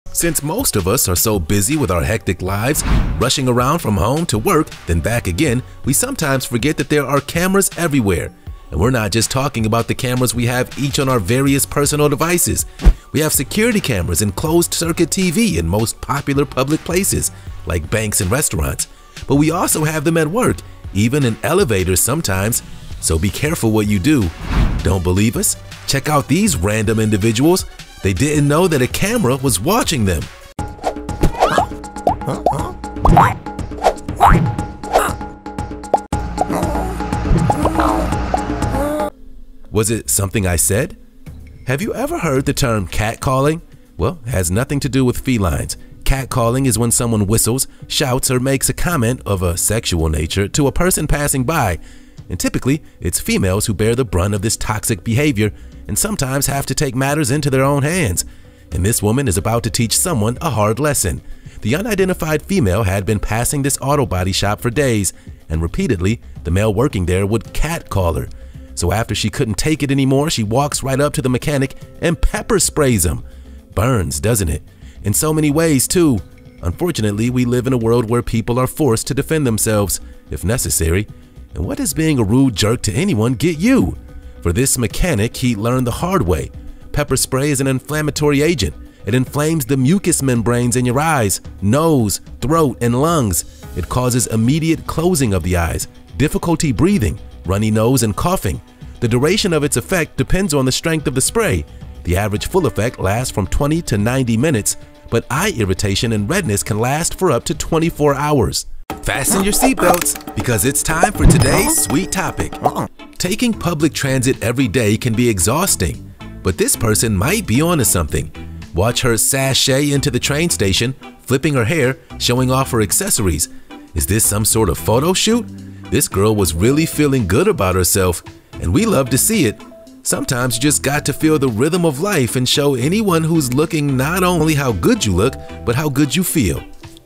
Since most of us are so busy with our hectic lives, rushing around from home to work, then back again, we sometimes forget that there are cameras everywhere. And we're not just talking about the cameras we have each on our various personal devices. We have security cameras and closed-circuit TV in most popular public places, like banks and restaurants. But we also have them at work, even in elevators sometimes. So be careful what you do. Don't believe us? Check out these random individuals. They didn't know that a camera was watching them. Was it something I said? Have you ever heard the term catcalling? Well, it has nothing to do with felines. Catcalling is when someone whistles, shouts, or makes a comment of a sexual nature to a person passing by. And typically, it's females who bear the brunt of this toxic behavior and sometimes have to take matters into their own hands. And this woman is about to teach someone a hard lesson. The unidentified female had been passing this auto body shop for days, and repeatedly, the male working there would catcall her. So after she couldn't take it anymore, she walks right up to the mechanic and pepper sprays him. Burns, doesn't it? In so many ways, too. Unfortunately, we live in a world where people are forced to defend themselves, if necessary. And what does being a rude jerk to anyone get you? For this mechanic, he learned the hard way. Pepper spray is an inflammatory agent. It inflames the mucous membranes in your eyes, nose, throat, and lungs. It causes immediate closing of the eyes, difficulty breathing, runny nose, and coughing. The duration of its effect depends on the strength of the spray. The average full effect lasts from 20 to 90 minutes, but eye irritation and redness can last for up to 24 hours. Fasten your seatbelts, because it's time for today's sweet topic. Taking public transit every day can be exhausting, but this person might be onto something. Watch her sashay into the train station, flipping her hair, showing off her accessories. Is this some sort of photo shoot? This girl was really feeling good about herself, and we love to see it. Sometimes you just got to feel the rhythm of life and show anyone who's looking not only how good you look, but how good you feel.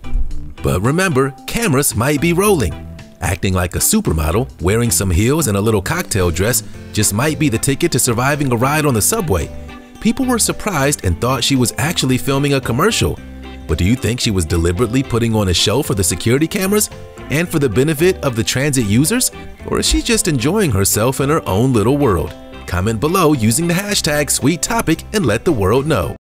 But remember, cameras might be rolling. Acting like a supermodel, wearing some heels and a little cocktail dress just might be the ticket to surviving a ride on the subway. People were surprised and thought she was actually filming a commercial. But do you think she was deliberately putting on a show for the security cameras and for the benefit of the transit users? Or is she just enjoying herself in her own little world? Comment below using the hashtag #SweetTopic and let the world know.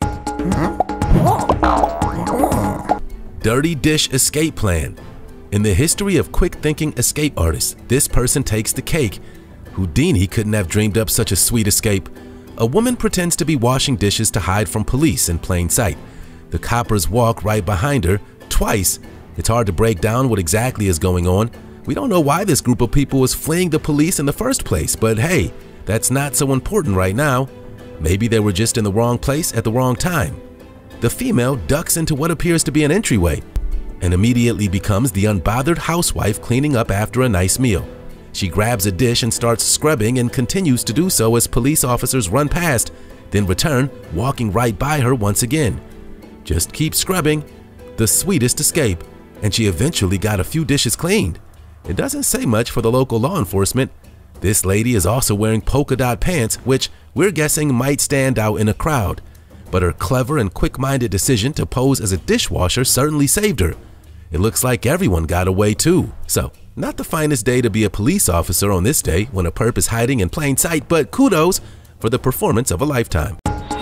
Dirty Dish Escape Plan. In the history of quick-thinking escape artists, this person takes the cake. Houdini couldn't have dreamed up such a sweet escape. A woman pretends to be washing dishes to hide from police in plain sight. The coppers walk right behind her, twice. It's hard to break down what exactly is going on. We don't know why this group of people was fleeing the police in the first place, but hey, that's not so important right now. Maybe they were just in the wrong place at the wrong time. The female ducks into what appears to be an entryway and immediately becomes the unbothered housewife cleaning up after a nice meal. She grabs a dish and starts scrubbing and continues to do so as police officers run past, then return, walking right by her once again. Just keep scrubbing. The sweetest escape. And she eventually got a few dishes cleaned. It doesn't say much for the local law enforcement. This lady is also wearing polka dot pants, which we're guessing might stand out in a crowd. But her clever and quick-minded decision to pose as a dishwasher certainly saved her. It looks like everyone got away too. So, not the finest day to be a police officer on this day when a perp is hiding in plain sight, but kudos for the performance of a lifetime.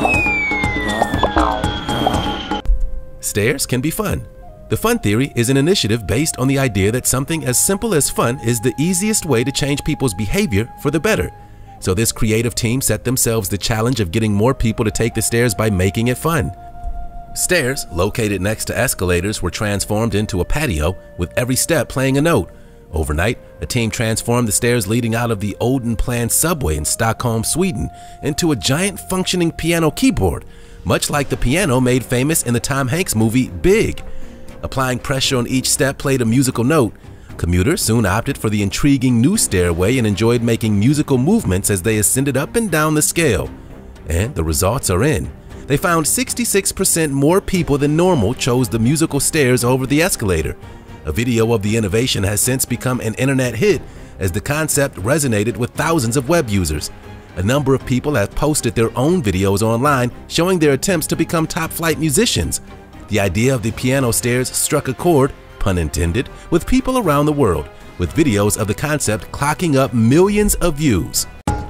Stairs can be fun. The fun theory is an initiative based on the idea that something as simple as fun is the easiest way to change people's behavior for the better. So this creative team set themselves the challenge of getting more people to take the stairs by making it fun. Stairs, located next to escalators, were transformed into a patio, with every step playing a note. Overnight, a team transformed the stairs leading out of the Odenplan subway in Stockholm, Sweden, into a giant functioning piano keyboard, much like the piano made famous in the Tom Hanks movie Big. Applying pressure on each step played a musical note. Commuters soon opted for the intriguing new stairway and enjoyed making musical movements as they ascended up and down the scale. And the results are in. They found 66% more people than normal chose the musical stairs over the escalator. A video of the innovation has since become an internet hit as the concept resonated with thousands of web users. A number of people have posted their own videos online showing their attempts to become top-flight musicians. The idea of the piano stairs struck a chord, pun intended, with people around the world, with videos of the concept clocking up millions of views.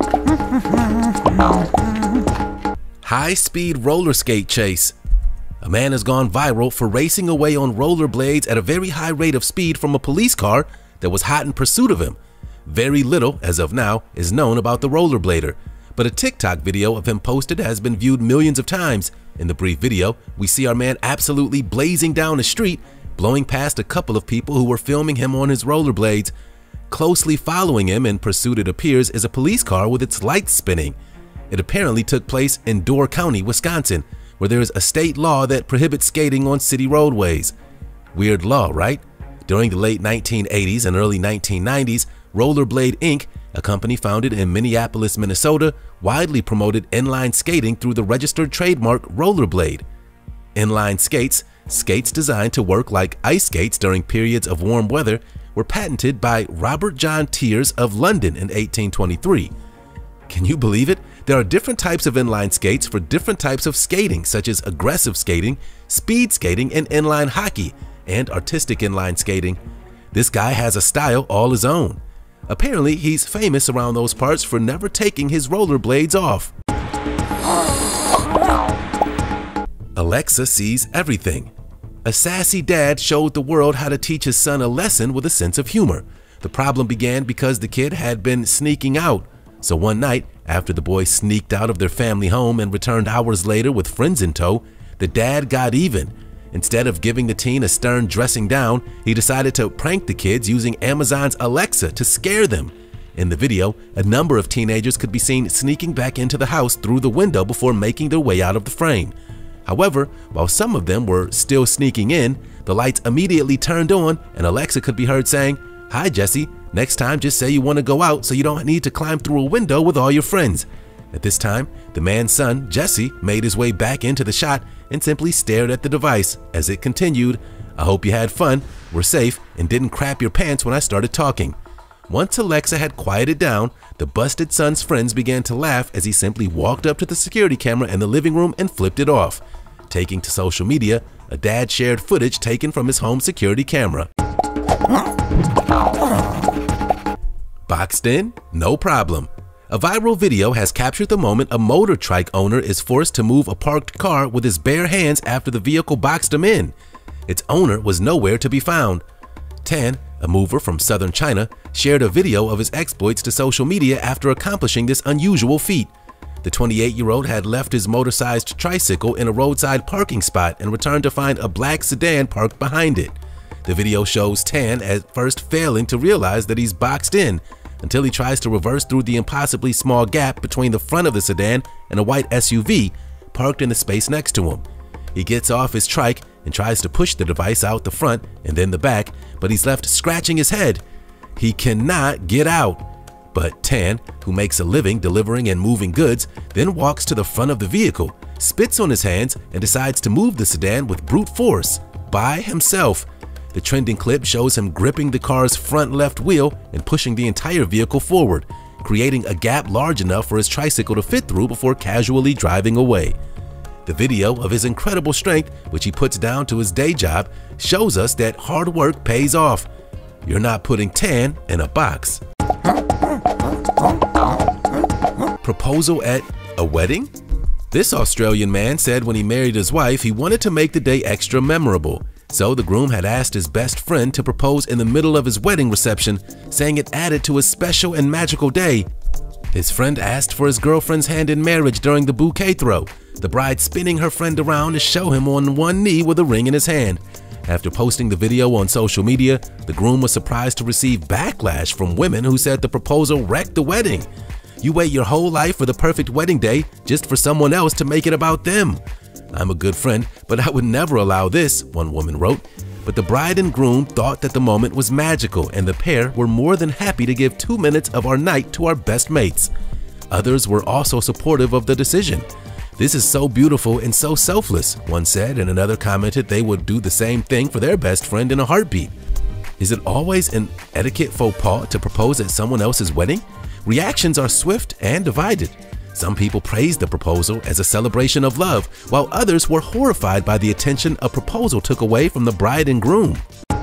High-speed roller skate chase. A man has gone viral for racing away on rollerblades at a very high rate of speed from a police car that was hot in pursuit of him. Very little, as of now, is known about the rollerblader, but a TikTok video of him posted has been viewed millions of times. In the brief video, we see our man absolutely blazing down the street, blowing past a couple of people who were filming him on his rollerblades. Closely following him in pursuit, it appears, is a police car with its lights spinning. It apparently took place in Door County, Wisconsin, where there is a state law that prohibits skating on city roadways. Weird law, right? During the late 1980s and early 1990s, Rollerblade Inc., a company founded in Minneapolis, Minnesota, widely promoted inline skating through the registered trademark Rollerblade. Inline skates, skates designed to work like ice skates during periods of warm weather, were patented by Robert John Tears of London in 1823. Can you believe it? There are different types of inline skates for different types of skating, such as aggressive skating, speed skating, and inline hockey, and artistic inline skating. This guy has a style all his own. Apparently, he's famous around those parts for never taking his rollerblades off. Alexa sees everything. A sassy dad showed the world how to teach his son a lesson with a sense of humor. The problem began because the kid had been sneaking out. So one night, after the boy sneaked out of their family home and returned hours later with friends in tow, the dad got even. Instead of giving the teen a stern dressing down, he decided to prank the kids using Amazon's Alexa to scare them. In the video, a number of teenagers could be seen sneaking back into the house through the window before making their way out of the frame. However, while some of them were still sneaking in, the lights immediately turned on and Alexa could be heard saying, "Hi Jesse, next time just say you want to go out so you don't need to climb through a window with all your friends." At this time, the man's son, Jesse, made his way back into the shot and simply stared at the device as it continued, "I hope you had fun, were safe, and didn't crap your pants when I started talking." Once Alexa had quieted down, the busted son's friends began to laugh as he simply walked up to the security camera in the living room and flipped it off. Taking to social media, a dad shared footage taken from his home security camera. Boxed in? No problem. A viral video has captured the moment a motor trike owner is forced to move a parked car with his bare hands after the vehicle boxed him in. Its owner was nowhere to be found. Tan, a mover from southern China, shared a video of his exploits to social media after accomplishing this unusual feat. The 28-year-old had left his motor-sized tricycle in a roadside parking spot and returned to find a black sedan parked behind it. The video shows Tan at first failing to realize that he's boxed in, until he tries to reverse through the impossibly small gap between the front of the sedan and a white SUV parked in the space next to him. He gets off his trike and tries to push the device out the front and then the back, but he's left scratching his head. He cannot get out. But Tan, who makes a living delivering and moving goods, then walks to the front of the vehicle, spits on his hands, and decides to move the sedan with brute force by himself. The trending clip shows him gripping the car's front left wheel and pushing the entire vehicle forward, creating a gap large enough for his tricycle to fit through before casually driving away. The video of his incredible strength, which he puts down to his day job, shows us that hard work pays off. You're not putting Tan in a box. Proposal at a wedding? This Australian man said when he married his wife, he wanted to make the day extra memorable. So the groom had asked his best friend to propose in the middle of his wedding reception, saying it added to a special and magical day. His friend asked for his girlfriend's hand in marriage during the bouquet throw, the bride spinning her friend around to show him on one knee with a ring in his hand. After posting the video on social media, the groom was surprised to receive backlash from women who said the proposal wrecked the wedding. You wait your whole life for the perfect wedding day just for someone else to make it about them. I'm a good friend, but I would never allow this, one woman wrote. But the bride and groom thought that the moment was magical and the pair were more than happy to give 2 minutes of our night to our best mates. Others were also supportive of the decision. This is so beautiful and so selfless, one said, and another commented they would do the same thing for their best friend in a heartbeat. Is it always an etiquette faux pas to propose at someone else's wedding? Reactions are swift and divided. Some people praised the proposal as a celebration of love, while others were horrified by the attention a proposal took away from the bride and groom.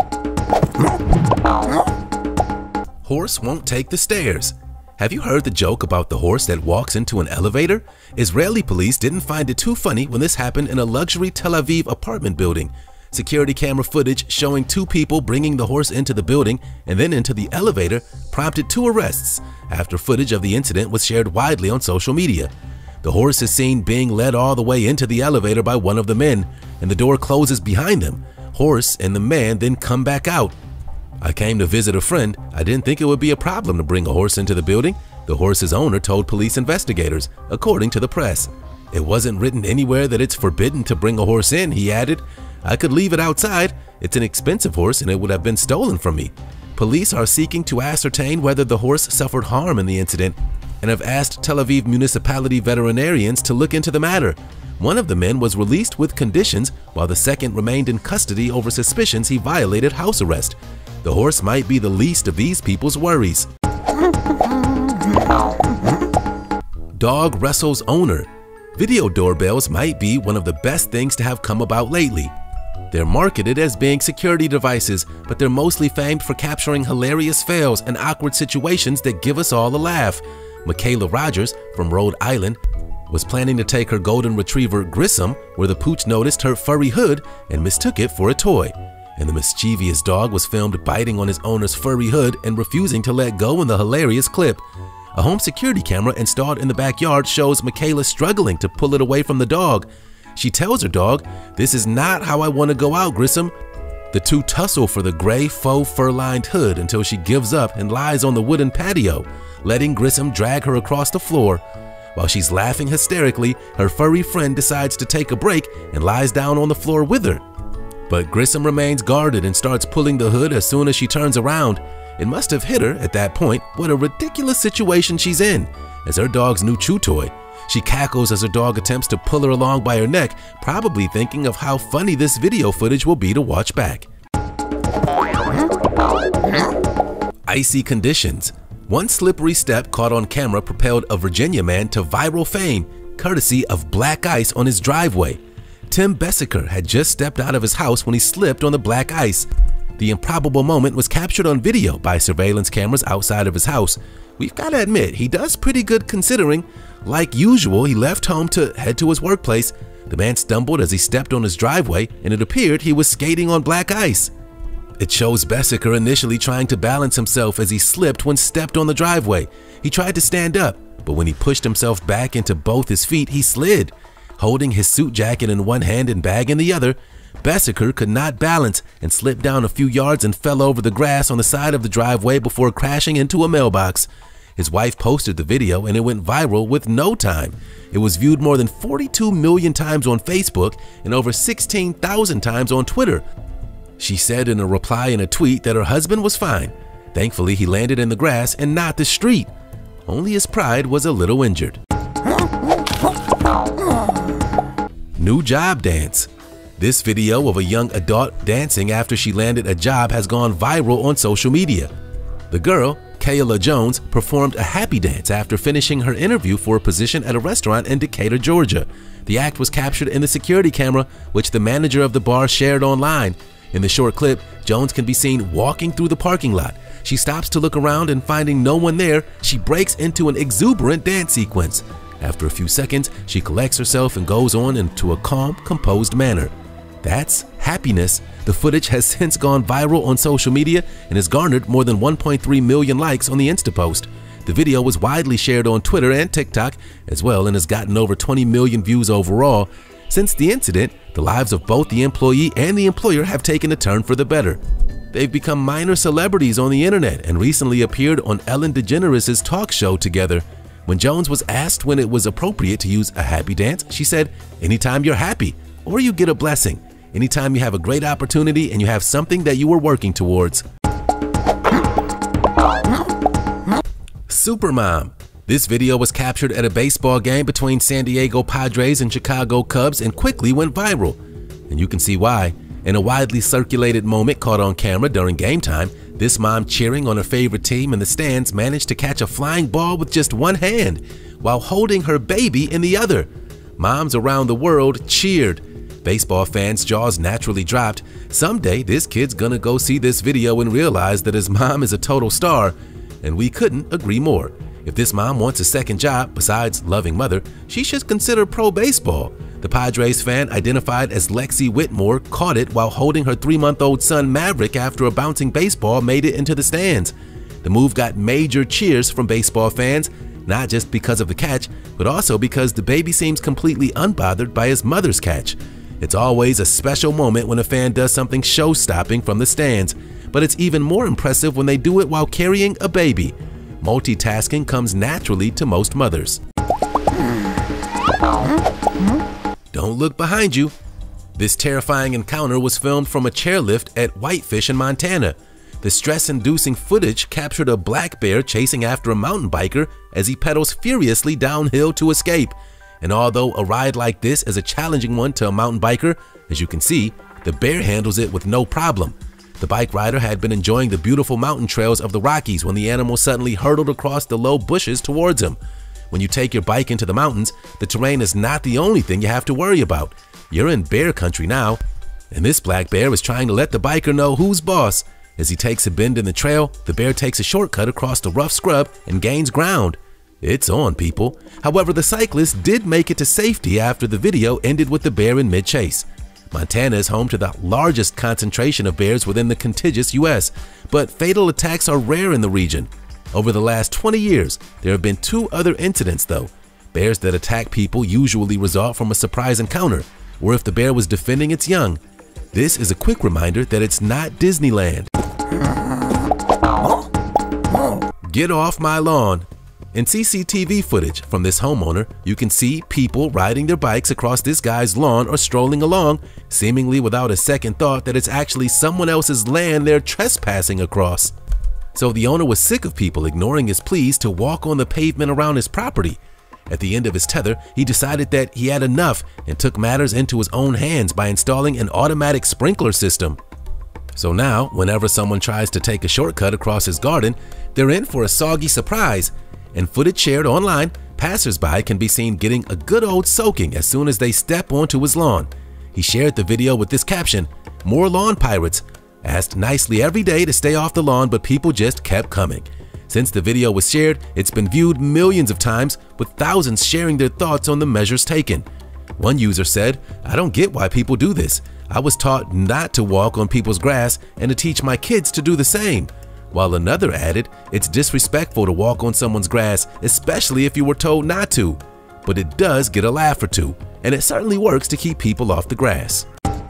Horse won't take the stairs. Have you heard the joke about the horse that walks into an elevator? Israeli police didn't find it too funny when this happened in a luxury Tel Aviv apartment building. Security camera footage showing two people bringing the horse into the building and then into the elevator prompted 2 arrests after footage of the incident was shared widely on social media. The horse is seen being led all the way into the elevator by one of the men, and the door closes behind them. Horse and the man then come back out. "I came to visit a friend. I didn't think it would be a problem to bring a horse into the building," the horse's owner told police investigators, according to the press. "It wasn't written anywhere that it's forbidden to bring a horse in," he added. "I could leave it outside. It's an expensive horse and it would have been stolen from me." Police are seeking to ascertain whether the horse suffered harm in the incident and have asked Tel Aviv municipality veterinarians to look into the matter. One of the men was released with conditions while the second remained in custody over suspicions he violated house arrest. The horse might be the least of these people's worries. Dog wrestles owner. Video doorbells might be one of the best things to have come about lately. They're marketed as being security devices, but they're mostly famed for capturing hilarious fails and awkward situations that give us all a laugh. Michaela Rogers from Rhode Island was planning to take her golden retriever Grissom, where the pooch noticed her furry hood and mistook it for a toy. And the mischievous dog was filmed biting on his owner's furry hood and refusing to let go in the hilarious clip. A home security camera installed in the backyard shows Michaela struggling to pull it away from the dog. She tells her dog, "This is not how I want to go out, Grissom." The two tussle for the gray faux fur-lined hood until she gives up and lies on the wooden patio, letting Grissom drag her across the floor. While she's laughing hysterically, her furry friend decides to take a break and lies down on the floor with her. But Grissom remains guarded and starts pulling the hood as soon as she turns around. It must have hit her at that point what a ridiculous situation she's in, as her dog's new chew toy. She cackles as her dog attempts to pull her along by her neck, probably thinking of how funny this video footage will be to watch back. Icy conditions. One slippery step caught on camera propelled a Virginia man to viral fame, courtesy of black ice on his driveway. Tim Bessiker had just stepped out of his house when he slipped on the black ice. The improbable moment was captured on video by surveillance cameras outside of his house. We've got to admit, he does pretty good considering. Like usual, he left home to head to his workplace. The man stumbled as he stepped on his driveway, and it appeared he was skating on black ice. It shows Bessiker initially trying to balance himself as he slipped when stepped on the driveway. He tried to stand up, but when he pushed himself back into both his feet, he slid. Holding his suit jacket in one hand and bag in the other, Bessiker could not balance and slipped down a few yards and fell over the grass on the side of the driveway before crashing into a mailbox. His wife posted the video and it went viral with no time. It was viewed more than 42 million times on Facebook and over 16,000 times on Twitter. She said in a reply in a tweet that her husband was fine. Thankfully, he landed in the grass and not the street. Only his pride was a little injured. New job dance. This video of a young adult dancing after she landed a job has gone viral on social media. The girl, Kayla Jones, performed a happy dance after finishing her interview for a position at a restaurant in Decatur, Georgia. The act was captured in the security camera, which the manager of the bar shared online. In the short clip, Jones can be seen walking through the parking lot. She stops to look around and finding no one there, she breaks into an exuberant dance sequence. After a few seconds, she collects herself and goes on into a calm, composed manner. That's happiness. The footage has since gone viral on social media and has garnered more than 1.3 million likes on the Insta post. The video was widely shared on Twitter and TikTok as well and has gotten over 20 million views overall. Since the incident, the lives of both the employee and the employer have taken a turn for the better. They've become minor celebrities on the internet and recently appeared on Ellen DeGeneres' talk show together. When Jones was asked when it was appropriate to use a happy dance, she said, "Anytime you're happy or you get a blessing. Anytime you have a great opportunity and you have something that you were working towards." Supermom. This video was captured at a baseball game between San Diego Padres and Chicago Cubs and quickly went viral. And you can see why. In a widely circulated moment caught on camera during game time, this mom cheering on her favorite team in the stands managed to catch a flying ball with just one hand. while holding her baby in the other. Moms around the world cheered. Baseball fans' jaws naturally dropped. Someday, this kid's gonna go see this video and realize that his mom is a total star. And we couldn't agree more. If this mom wants a second job besides loving mother, she should consider pro baseball. The Padres fan, identified as Lexi Whitmore, caught it while holding her 3-month-old son Maverick after a bouncing baseball made it into the stands. The move got major cheers from baseball fans, not just because of the catch, but also because the baby seems completely unbothered by his mother's catch. It's always a special moment when a fan does something show-stopping from the stands, but it's even more impressive when they do it while carrying a baby. Multitasking comes naturally to most mothers. Don't look behind you. This terrifying encounter was filmed from a chairlift at Whitefish in Montana. The stress-inducing footage captured a black bear chasing after a mountain biker as he pedals furiously downhill to escape. And although a ride like this is a challenging one to a mountain biker, as you can see, the bear handles it with no problem. The bike rider had been enjoying the beautiful mountain trails of the Rockies when the animal suddenly hurtled across the low bushes towards him. When you take your bike into the mountains, the terrain is not the only thing you have to worry about. You're in bear country now, and this black bear is trying to let the biker know who's boss. As he takes a bend in the trail, the bear takes a shortcut across the rough scrub and gains ground. It's on, people. However, the cyclist did make it to safety after the video ended with the bear in mid-chase. Montana is home to the largest concentration of bears within the contiguous U.S., but fatal attacks are rare in the region. Over the last 20 years, there have been 2 other incidents though. Bears that attack people usually result from a surprise encounter, or if the bear was defending its young. This is a quick reminder that it's not Disneyland. Get off my lawn. In CCTV footage from this homeowner, you can see people riding their bikes across this guy's lawn or strolling along, seemingly without a second thought that it's actually someone else's land they're trespassing across. So the owner was sick of people ignoring his pleas to walk on the pavement around his property. At the end of his tether, he decided that he had enough and took matters into his own hands by installing an automatic sprinkler system. So now, whenever someone tries to take a shortcut across his garden, they're in for a soggy surprise. And footage shared online, passersby can be seen getting a good old soaking as soon as they step onto his lawn. He shared the video with this caption, "More lawn pirates. Asked nicely every day to stay off the lawn, but people just kept coming." Since the video was shared, it's been viewed millions of times, with thousands sharing their thoughts on the measures taken. One user said, "I don't get why people do this. I was taught not to walk on people's grass and to teach my kids to do the same." While another added, "It's disrespectful to walk on someone's grass, especially if you were told not to. But it does get a laugh or two, and it certainly works to keep people off the grass."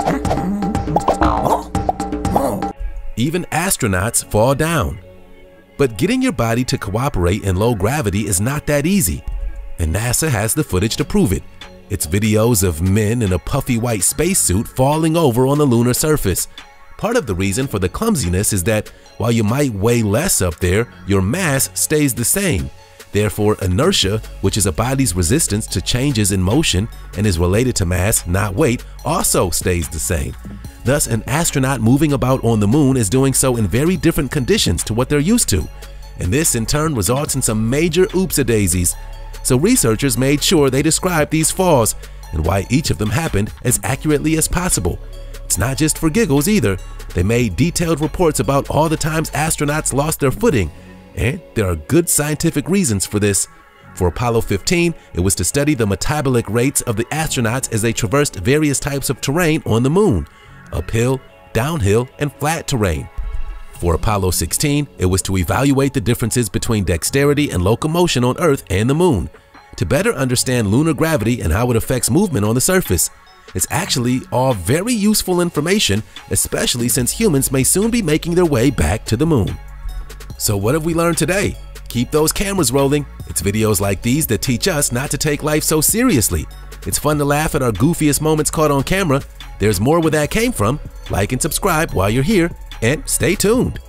Even astronauts fall down. But getting your body to cooperate in low gravity is not that easy, and NASA has the footage to prove it. It's videos of men in a puffy white spacesuit falling over on the lunar surface. Part of the reason for the clumsiness is that while you might weigh less up there, your mass stays the same. Therefore, inertia, which is a body's resistance to changes in motion and is related to mass, not weight, also stays the same. Thus, an astronaut moving about on the moon is doing so in very different conditions to what they're used to. And this in turn results in some major oops-a-daisies. So researchers made sure they described these falls and why each of them happened as accurately as possible. It's not just for giggles either. They made detailed reports about all the times astronauts lost their footing, and there are good scientific reasons for this. For Apollo 15, it was to study the metabolic rates of the astronauts as they traversed various types of terrain on the moon: uphill, downhill, and flat terrain. For Apollo 16, it was to evaluate the differences between dexterity and locomotion on Earth and the moon, to better understand lunar gravity and how it affects movement on the surface. It's actually all very useful information, especially since humans may soon be making their way back to the moon. So what have we learned today? Keep those cameras rolling. It's videos like these that teach us not to take life so seriously. It's fun to laugh at our goofiest moments caught on camera. There's more where that came from. Like and subscribe while you're here, and stay tuned.